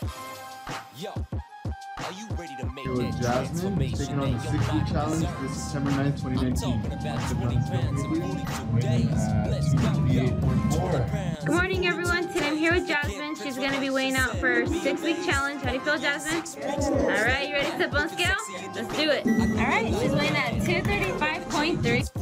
Yo, are you ready to make It was that Jasmine taking on the 6-week challenge this September 9th, 2019. Good morning, everyone. Today I'm here with Jasmine. She's going to be weighing out for her 6-week challenge. How do you feel, Jasmine? All right, you ready to step on scale? Let's do it. All right, she's weighing at 235.3.